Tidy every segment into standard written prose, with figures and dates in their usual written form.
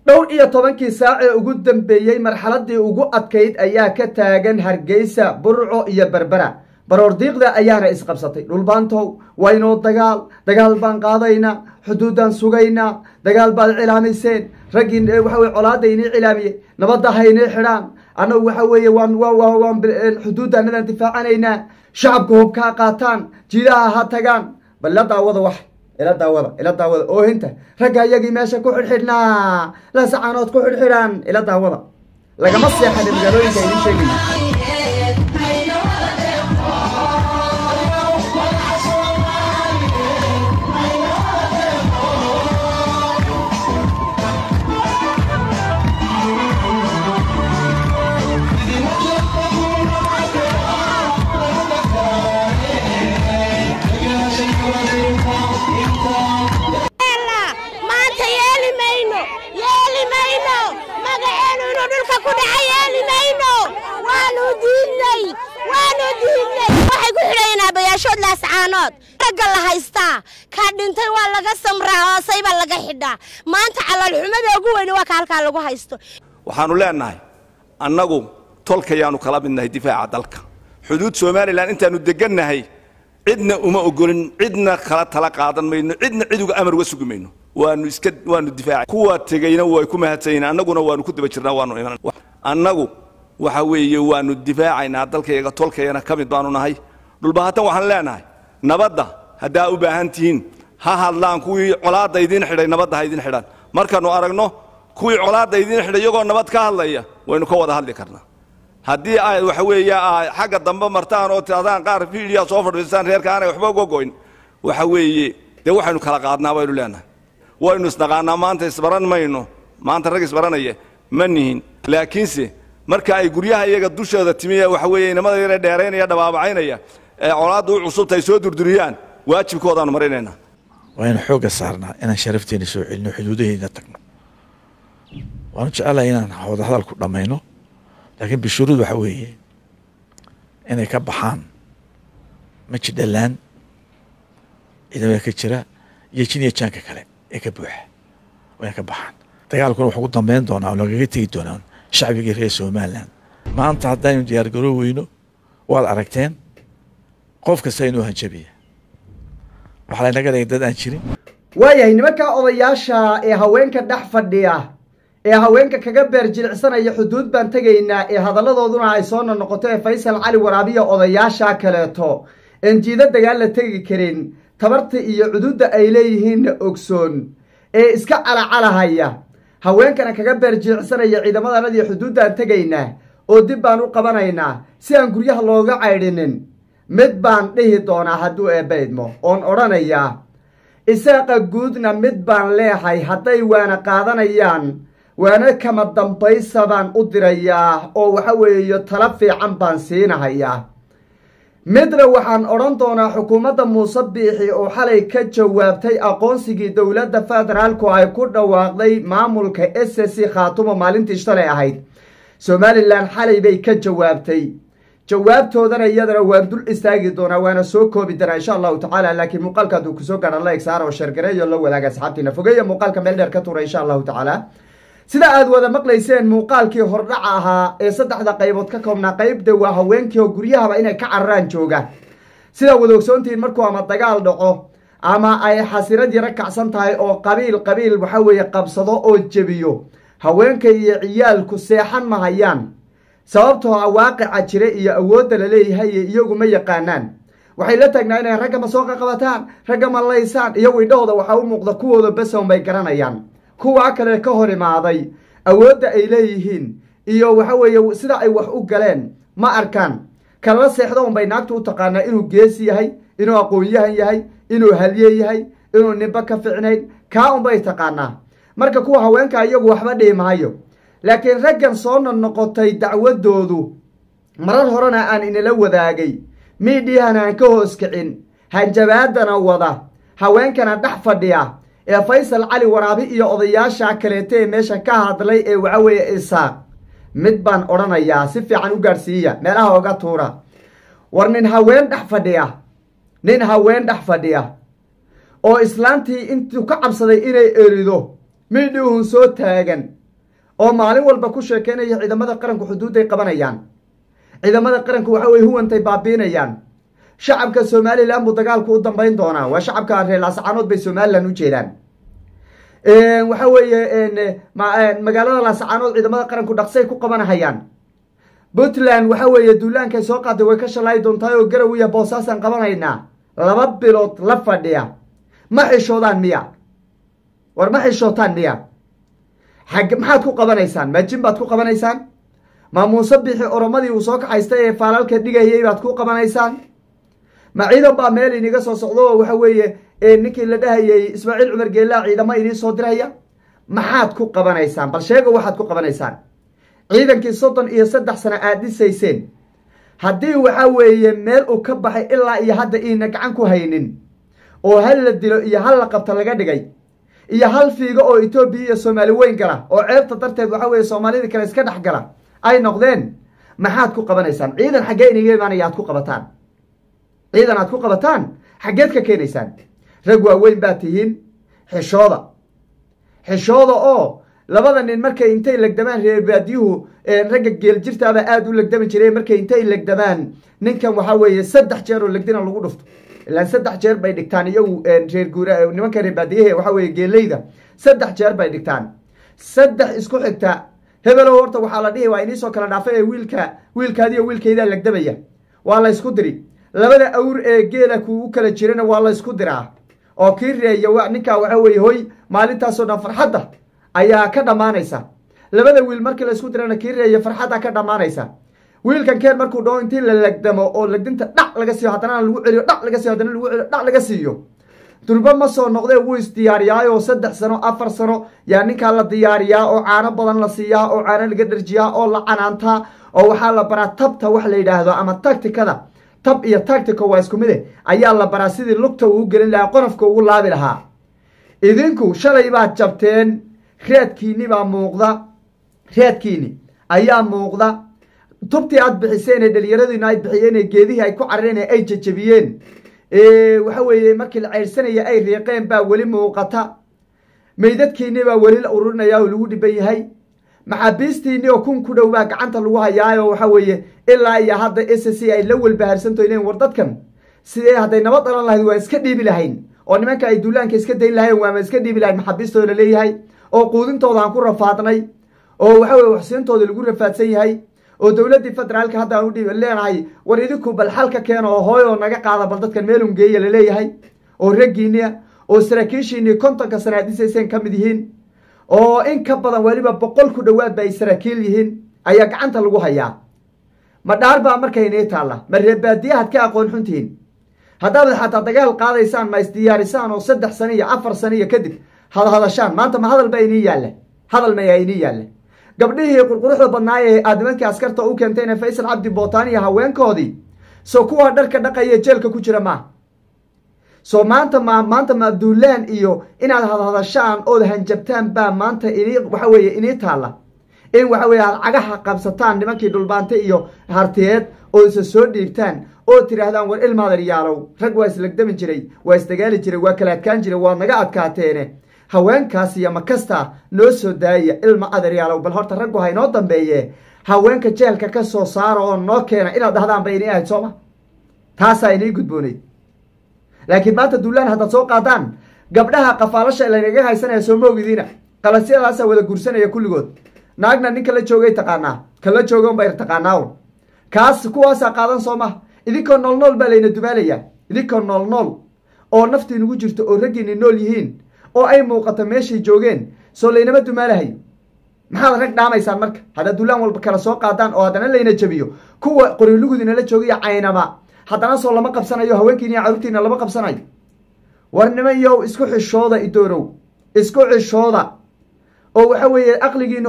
dhowr iyo 10kii saac ee ugu dambeeyay marxaladii ugu adkayd ayaa ka taagan Hargeysa, Burco iyo Berbera. baroordiiqda ayaana isqabsatay. dhulbaantow wayno dagaal baan qaadayna, xuduudan sugayna, dagaal baad cilaamayseen, ragin waxa way colaadayni cilaamiyay, nabadda haynay xidhaan, anagu waxa weeye waan xuduudanada difaacanayna, shacabku hubka qaataan, jiidaha ha tagaan. bal la daawada wax ila daawada oo inta ragga ayagii meesha ku xidhxidhnaa la sacaanood ku xidhxidhaan ila daawada lagama seexan magaalooyinka ay sheegay. waxay ku xidhayna bayaashood la sacaanood ragga la haystaa ka dhintay waa laga samraa oo sayba laga xidhaa maanta calal xumada ugu weyn waa ka halka lagu haysto. waxaanu leenahay annagu tolkayaanu kala midnahay difaaca dalka xuduud Soomaaliland intaanu degannahay cidna uma ogolin, cidna kala tala qaadan mayno, cidna ciduga amar uga sugumayno. waanu difaac kuwa tagayna way ku mahadsanayna, annaguna waanu ku daba jirnaa, waanu iman annagu waxa weeye waanu difaacayna dalkayga tolkayna kamid baanu nahay. dhulbaahatan waxaan leenahay nabadda hadaa u baahan tihiin ha hadlaan kuwii colaada idin xidhay, nabadda ha idin xidhan. markaanu aragno kuwii colaada idin xidhay iyagoo nabad ka hadlaya waynu ka wada hadli karnaa. haddii ay waxa weeye xagga dambe martaan oo taadaan qaar fiidiyo soo fadhiistaan reerka aanay waxba uga goyn, waxa weeye de waxaynu kala qaadnaa waynu leenahay. waynu isnaqaanaa, maanta isbaran mayno, maanta rag isbaranaya ma nihin. laakiinse marka ay guryaha iyaga dushooda timiya waxa weeye inamada yar dheereynaya dhawaabacaynaya ee colaadu cusub tay soo durduriyaan waajibkoodaan marinayna. wayna xooga saarnaa inaan sharafteena soo celino, xuduudaheena tagno. waan jecelahay inaan wada hadal ku dhamayno, laakiin bishuruud waxa weeye inay ka baxaan majidhalaan ciidamada ka jira iyo jiniya jaanka kale ee ka buuxa, way ka baxaan. dagaalkuna wuxuu ku dambeyn doonaa oo lagaga tegi doonaa shacbiga reer Soomaaliland. maanta haddaynu diyaar garoo weyno waad aragteen qof kasta inuu hanjabiya, waxa la naga dhigay dad aan jirin. waayahay nimanka odayaasha ee haweenka dhex fadhiya ee haweenka kaga beer jilicsanaya xuduud baan tagaynaa ee hadaladooduna ay soo noqotay Faysal Cali Waraabiya odayaasha kaleeto in jiida dagaal la tagi karin, tabarta iyo xuduudda ay leeyihiin ogsoon ee iska calacalahaya. haweenkana kaga beer jilicsanaya ciidamadanadii xuduudan tagaynaa oo dib baan u qabanaynaa si aan guryaha looga caydhinin. mid baan dhihi doonaa hadduu eebaydmo oon odhanayaa isaaqa guudna mid baan leehay, hadday waana qaadanayaan waana kama dambaysa baan u dirayaa oo waxa weeye tala fiican baan siinahayaa. midna waxaan odhan doonaa xukuumadda Muuse Biixi oo xalay ka jawaabtay aqoonsigii dowladda federaalku ay ku dhawaaqday maamulka SSC Khaatumo maalintii shalay ahayd. Somaliland xalay bay ka jawaabtay, jawaabtoodana iyadana waan dul istaagi doonaa, waana soo koobi doonaa insha Allah tacaala. laakiin muuqaalka haduu kusoo gaadho like saar oo share gareeyo la wadaaga asxaabtiina, fogeeya muuqaalka meel dheer ka tuura insha Allah tacaala. sida aad wada maqlayseen muuqaalkii hordhaca ahaa ee saddexda qaybood ka koobnaa, qaybda waa haweenkii oo guryahaba inay ka cararaan joogaan. sida wada ogsoontihiin markuu ama dagaal dhaco ama ay xasirad yara kacsan tahay oo qabiil waxa weeye qabsado oo jebiyo, haweenka iyo ciyaalku seexan ma hayaan, sababtoo ah waaqica jira iyo awoodda la leeyahay iyagu ma yaqaanaan. waxay la taagnaa inay ragga ma soo qabataan, ragga ma laysaan, iyagu idhahooda waxaa u muuqda kuwooda besoon bay garanayaan. kuwa kale ka hor imaaday awoodda ay leeyihiin iyo waxa weeye sida ay wax u galeen ma arkaan. kala seexdo un bay naagtu u taqaanaa inuu geesi yahay, inuu aqoon-yahan yahay, inuu halye yahay, inuu nimba ka ficnayn, kaa un bay taqaanaa. marka kuwa haweenka iyagu waxba dhihi maayo. laakiin raggan soo noqotay dacwadoodu marar horena aan inala wadaagay, miidhiyahana aan ka hoos kicin, hanjabaadana wada, haweenkana dhex fadhiya ee Faysal Cali Waraabi iyo odayaasha kaleete ee meesha ka hadlay ee waxa weeye Isaaq. mid baan odhanayaa si fiican u gaarsiiya, meelaha oga tuura. war nin haween dhex fadhiya oo islaantii intuu ka cabsaday inay erido midhuun soo taagan oo maalin walba ku sheekeynaya ciidamada qaranku xuduuday qabanayaan ciidamada qaranku waxa weeye huwantay baabiinayaan shacabka Soomaaliland buu dagaalku u dambeyn doonaa waa shacabka reer Laascaanood bay Soomaaliland u jeedaan waxa weeye magaalada Laascaanood ciidamada qaranku dhaqsay ku qabanayaan Puntland waxa weeye duulaanka soo qaaday way ka shalay doontaa oo Garowe iyo Boosaasan qabanaynaa 2 bilood la fadhiya ma xishoodaan miya war ma xishootaan miya xaq maxaad ku qabanaysaan ma jin baad ku qabanaysaan ma Muuse Bixi Oromadii uu soo kaxaystay ee faalalka dhigayay baad ku qabanaysaan ma ciidan baa meel iniga soo socdo waxa weeye ninkii la dhahayay Ismaaciil Cumar Geela ciidamo idin soo diraya maxaad ku qabanaysaan bal sheego waxaad ku qabanaysaan ciidankii 33 sano aad dhisayseen haddii waxa weeye meel uu ka baxay ilaa iyo hadda ina gacan ku haynin oo hal la dilo iyo hal la qabta laga dhigay iyo hal fiigo oo Itoobiya iyo Soomaali weyn gala oo ceebta darteed waxa weeye Soomaalida kale iska dhax gala ay noqdeen maxaad ku qabanaysaan ciidan xagee iniga imaanayaad ku qabataan ciidan aad ku qabataan xageed ka keenaysaan rag waaweyn baa tihiin xishooda oo labada nin markay intay lagdamaan reer baadiyuhu ragga geel jirtaaba aad u lagdami jiray markay intay lagdamaan ninkan waxa weeye 3 jeer oo lagdina lagu dhufto ilaa 3 jeer bay dhigtaan iyagu reer guura nimanka reer baadiyaha waxa weeye geeleyda 3 jeer bay dhigtaan 3 isku xigta hebelo horta waxa la dhihi waa inii soo kala dhaafay wiilkaadiyo wiilkayda lagdamaya waa la isku diri labada awr ee geela ku kala jirana waa la isku diraa oo kii reeyo ninka waxa weeye hoy maalintaas oo dhan farxadda ayaa ka dhamaanaysa labada wiil markii la isku dirana kii reeyo farxadda ka dhamaanaysa wiilkan keen markuu dhaw intii la lagdamo oo lagdinta dhac laga siiyo haddana lagu celiyo dhac laga siiyo haddana lagu celiyo dhac laga siiyo durba ma soo noqday wuu isdiyaariyaa oo 3 sano 4 sano yaa ninka la diyaariyaa oo caano badan la siiyaa oo caano laga dharjiyaa oo la canaanta oo waxa la baraa tabta wax la yiraahdo ama tacticada tab iyo tactico waa isku mid ayaa la baraa sidii lugta uu gelin lahaa qonofka uu laabi lahaa idinku shalay baad jabteen reedkiini baa muuqda reedkiini ayaa muuqda tubtii aad bixiseen ee dhalinyaradiina ay bixiyeen ee geedihii ay ku carareen ee ay jajabiyeen waxa weeye markii la ceyrsanaya ay riiqeen baa weli muuqata meydadkiini baa weli la ururinaya oo lagu dhiban yahay maxaabiistiini oo kun ku dhow baa gacanta lagu hayaayo waxa weeye ilaa iyo hadda SSC ay la walbaharsanto inay war dadkan sidee hadday nabad dhalan lahayd waa iska dhiibi lahayn oo nimanka ay duulaanka iska dayn lahayn waa iska dhiibi lahayn maxaabiistooda leeyahay oo quudintooda aan ku rafaadnay oo waxa weeye waxsiintooda lagu rafaadsan yahay oo dawladda federaalka hadda aan u dhiib leenahay war idinku bal xalka keeno oo hooyo naga qaada bal dadkan meel un geeyo la leeyahay oo raggiina oo saraakiishiini 50 sano dhisayeen kamid yihiin oo in ka badan waliba 100 ku dhawaad bay saraakiil yihiin ayaa gacanta lagu hayaa ma dhaarba markay inay taala ma reebaadiyaha ka aqoon xuntiin haddaad xataa dagaal qaadaysaan ma isdiyaarisaan oo 3 sano iyo 4 sano kadib hadashaan maanta ma hadal bay inii yaale hadal ma inii yaale gabdhihii qurquruxda badnaayay aadamankii askarta u keentayna Faysal Cabdi Bootaan iyo haweenkoodii soo kuwa dharka dhaqaya jeelka ku jira ma soo maanta ma duulaan iyo inaad hadashaan oo hanjabtaan baa maanta inii waxa weeye inii taala in waxa weeye cagaha qabsataan nimankii dhulbaantay iyo hartiyeed oo isa soo dhiibtaan oo tiraahdaan war ilmaadar yaalow rag waa islagdami jiray waa isdagaali jiray waa kala adkaan jiray waa naga adkaateene haweenkaas iyo makasta noo soo daaya ilma adaryaalow bal horta raggu hay noo dambeeye haweenka jeelka ka soo saaro oo noo keena inaad dhahdaan bay inay ahayd sooma taasaa inay gudboonay laakiin maanta duulaan haddaad soo qaadaan gabdhaha qafaalasha lagaga haysanaya soo moogdiina qalasyadaasa wada guursanaya kulligood naagna ninka la joogay taqaanaa kala joogan bay taqaanaa kaas kuwaasa qaadan sooma idinkoo nool baa layna dumaalayaa idinkoo nool oo naftii nagu jirto oo raggiina nool yihiin oo ay muuqato meeshay joogeen soo laynama dumaalahay maxaad rag dhaamaysaan marka hadda duulaan walba kala soo qaadaan oo haddana layna jabiyo kuwa qorilugudina la joogaya caynama haddana soo lama qabsanayo haweenkiina iyo caruurtiina lama qabsanayo war nimanyow isku xishooda idoorow isku xishooda oo waxa weeye aqligiinu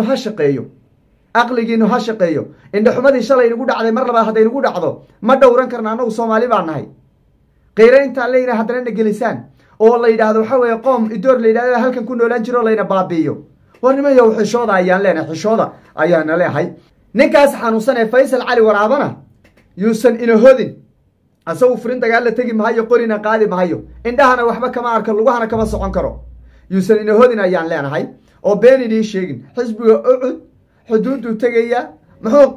ha shaqeeyo indhaxumadii shalay nagu dhacday mar labaad hadday nagu dhacdo ma dhowran karna annagu Soomaali baan nahay qeyra inta leeyna haddana nagelisaan oo la yiraahdo waxa weeye qoom idoor la yiraahdo halkan ku noolaan jiro layna baabiyo war nimanyow xishooda ayaan leenahay xishooda ayaan leeyahay ninkaas xanuunsan ee Faysal Cali Waraabana yuusan ina hodin asagu furin dagaal la tagi maayo qorina qaadi maayo indhahana waxba kama arka lugahana kama socon karo yuusan ina hodin ayaan leenahay oo been idin sheegin xisbiga ucud xuduudu tagaya muxuu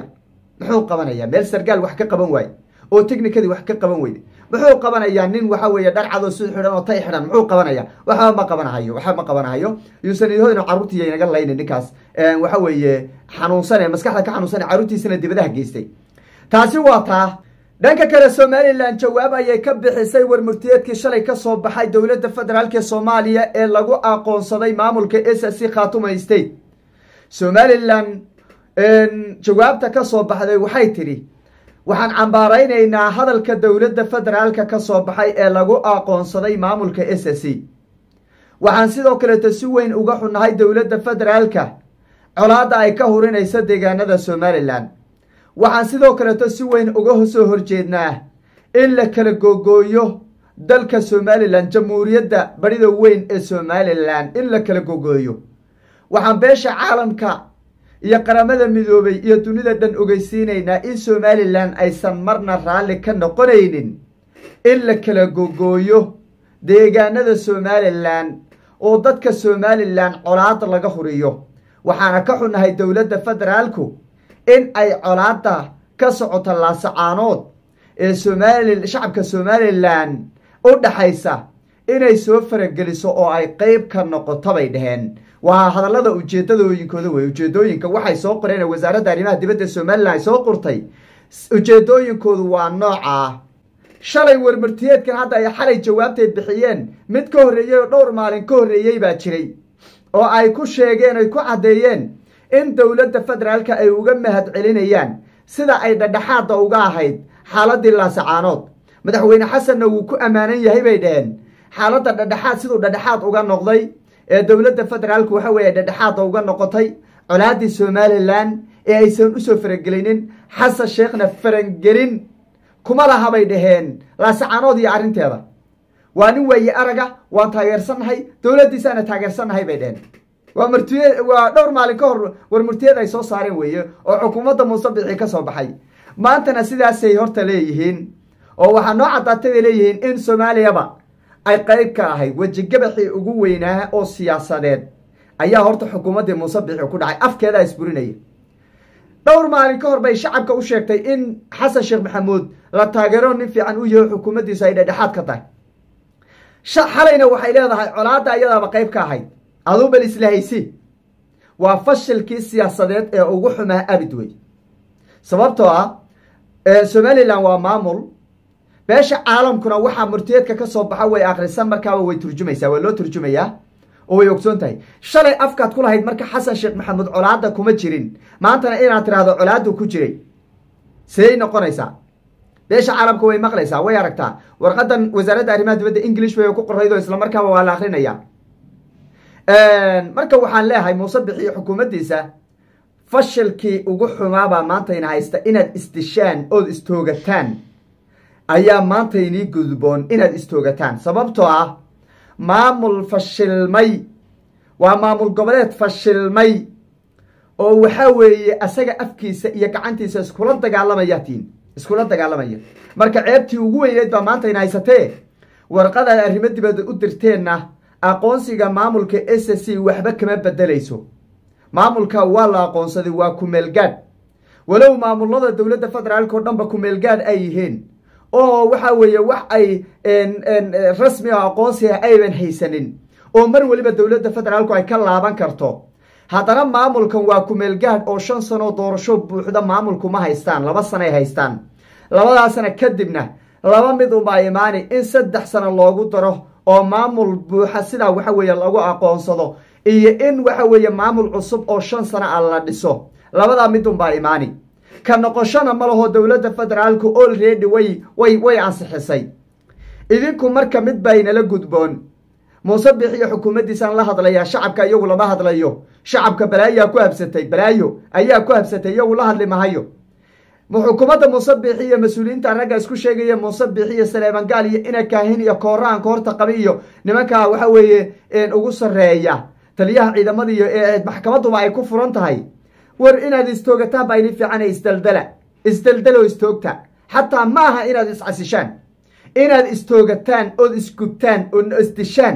qabanaya meel sargaal wax ka qaban waay oo technically wax ka qaban weyday muxuu qabanayaa nin waxa weeye dharcad oo sud xidhan oo tay xidhan muxuu qabanayaa waxa ma qabanayo yuusan idin caruurtii inaga laynin ninkaas waxa weeye xanuunsan maskaxda ka xanuunsan caruurtiisana dibadaha geystay taasi waa taa dhanka kale Somaliland jawaab ayay ka bixisay warmurtiyeedkii shalay ka soo baxay dowladda federaalka Soomaaliya ee lagu aqoonsaday maamulka SSC Khartoum State Somaliland jawaabta ka soo baxday waxay tiri waxaan cambaaraynaynaa hadalka dowladda federaalka ka soo baxay ee lagu aqoonsaday maamulka SSC waxaan sidoo kale si weyn uga xunahay dowladda federaalka colaada ay ka hurinaysa deegaanada Somaliland waxaan sidoo kale si weyn uga soo horjeednaa in la kala googooyo dalka Somaliland jamhuuriyadda barida weyn ee Somaliland in la kala googooyo waxaan beesha caalamka iyo qaramada midoobay iyo dunida dhan ogeysiinaynaa in Somaliland aysan marna raali ka noqonaynin in la kala googooyo deegaanada Somaliland oo dadka Somaliland colaad laga huriyo waxaana ka xunahay dowladda federaalku in ay colaada ka socoto laasacaanood ee shacabka Somaliland u dhaxaysa inay soo farageliso oo ay qayb ka noqoto bay dhaheen waa hadallada ujeedooyinkooda way ujeedooyinka waxay soo qoreen wasaaradda arrimaha dibadda Somaliland ay soo qortay ujeedooyinkoodu waa nooca shalay warmartiyeedkan hadda ay xalay jawaabteed bixiyeen mid ka horeeyay oo dhowr maalin ka horeeyay baa jiray oo ay ku sheegeen ay ku cadeeyeen in dowladda federaalka ay uga mahad celinayaan sida ay dhadhaxaada uga ahayd xaaladii laasacaanood madaxweyne xasanna wuu ku amaanan yahay bay dhaheen xaaladda dhadhaxaad siduu dhadhaxaad uga noqday ee dowladda federaalku waxa weeye dhadhaxaada uga noqotay colaadii Somaliland ee aysan u soo faragelinin xasan sheekhna farangelin kuma laha bay dhaheen laasacaanood iyo arinteeda waa nin weeye araga waan taageersanahay dowladdiisana taageersanahay bay dhaheen waa dhowr maalin ka hor warmurtiyeed ay soo saareen weeye oo xukuumadda Muuse Biixi ka soo baxay maantana sidaasay horta leeyihiin oo waxaa noo cadaatay leeyihiin in Soomaaliyaba ay qayb ka ahay wajigabaxii ugu weynaa oo siyaasadeed ayaa horta xukuumadda Muuse Biixi ku dhacay afkeeda isburinaya dhowr maalin ka hor bay shacabka u sheegtay in xasan sheekh maxamuud la taageero nin fiican u yahay xukuumaddiisa ay dhadhaxaad ka tahay xalayna waxay leedahay colaada ayadaaba qayb ka ahayd aduu bal islahaysi waa fashilkii siyaasadeed ee ugu xumaa abid wey sababtoo ah Somaliland waa maamul beesha caalamkuna waxa murtiyeedka ka soo baxa way akhrisan markaaba way turjumaysaa waa loo turjumayaa oo way ogsoon tahay shalay afkaad ku lahayd marka xasan sheekh maxamuud colaada kuma jirin maantana inaad tiraahdo colaadu ku jiray say noqonaysaa beesha caalamku way maqlaysaa way aragtaa warqadan wasaaradda arrimaha dibadda English way ku qoraydo isla markaaba waa la akhrinayaa marka waxaan leeyahay Muuse Biixi iyo xukuumaddiisa fashilkii ugu xumaaba maanta ina haysta inaad isdishaan oo istoogataan ayaa maanta inii gudboon inaad istoogataan sababtoo ah maamul fashilmay waa maamul goboleed fashilmay oo waxa weeye asaga afkiisa iyo gacantiisa iskula dagaalamaya marka ceebtii ugu weyneed baa maanta ina haysatee warqada arrimo dibadda u dirteenna aqoonsiga maamulka SSC waxba kama bedelayso maamulka waa la aqoonsaday waa ku meelgaad walow maamulada dowladda federaalka oo dhanba ku meelgaad ay yihiin oo waxa weeye wax ay rasmi ah aqoonsiga ayban haysanin oo mar waliba dowladda federaalku ay ka laaban karto haddana maamulkan waa ku meelgaad oo 5 sano doorasho buuxda maamulku ma haystaan 2 sano ay haystaan 2 sano kadibna laba mid uma imaani in 3 sano loogu daro oo maamul buuxa sida waxa weeye lagu aqoonsado iyo in waxa weeye maamul cusub oo 5 sano la dhiso labada mid uma imaani ka noqoshana ma laho dowladda federaalku already way ansixisay idinku marka mid bayna la gudboon Muuse Biixi iyo xukuumaddiisa la hadlaya shacabka iyagu lama hadlayo shacabka balaayo ayaa ku habsatay iyagu la hadli mahayo xukuumadda Muuse Biixi iyo mas'uuliyiinta ragga isku sheegaya Muuse Biixi iyo Saleeman Gaal iyo ina kaahin iyo kooraan koorta qabiyo nimanka waxa weeye ugu sareeya taliyaha ciidamada iyo maxkamaduba ay ku furan tahay war inaad istoogataan baa ini fiican isdaldalo istoogta xataa maaha inaad iscasishaan inaad istoogataan oo isgubtaan oo isdishaan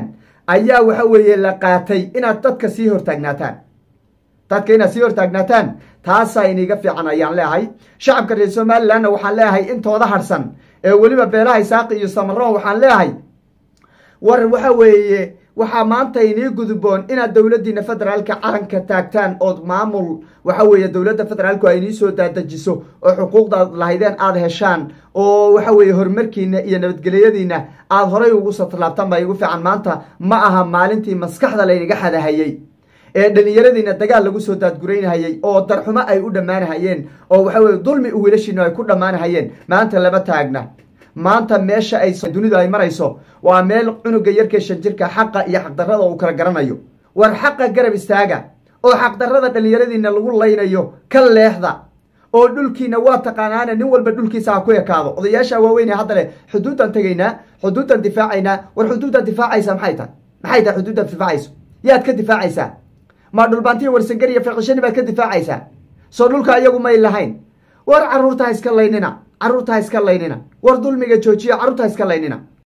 ayaa waxa weeye la qaatay inaad dadka sii hortaagnaataan inaad sii hortaagnaataan taasaa iniga fiican ayaan leeyahay shacabka reer somalilandna waxaan leeyahay intooda harsan ee weliba beelaha isaaqi iyo samaroon waxaan leeyahay war waxa weeye waxaa maanta inii gudboon inaad dowladdiina federaalka calanka taagtaan ood maamul waxa weeye dowladda federaalku ay inii soo daadajiso oo xuquuqdaad lahaydeen aada heshaan oo waxa weeye horumarkiina iyo nabadgelyadiina aada horay ugu satlaabtaan baa igu fiican maanta ma aha maalintii maskaxda laynaga xadahayey ee dhalinyaradiina dagaal lagu soo daadguraynahayey oo darxumo ay u dhammaanahayeen oo waxa weye dulmi u wiilashiina ay ku dhammaanahayeen maanta lama taagna maanta meesha ay dunidu ay marayso waa meel cunuga yarkee 5 jirka xaqa iyo xaqdarrada uu kala garanayo war xaqa garab istaaga oo xaqdarrada dhalinyaradiina lagu laynayo ka leexda oo dhulkiina waa taqaanaana nin walba dhulkiisa ku ekaado odayaasha waaweyn ee hadda leh xuduudan tagaynaa xuduudan difaacaynaa war xuduudan difaacaysa maxay tahay xuduudan difaacayso yaad ka difaacaysaa ma dhulbaantiyo warsangar iyo fiqishani baad ka difaacaysaa soo dhulka iyagu may lahayn war caruurta iska laynina war dulmiga joojiya caruurta iska laynina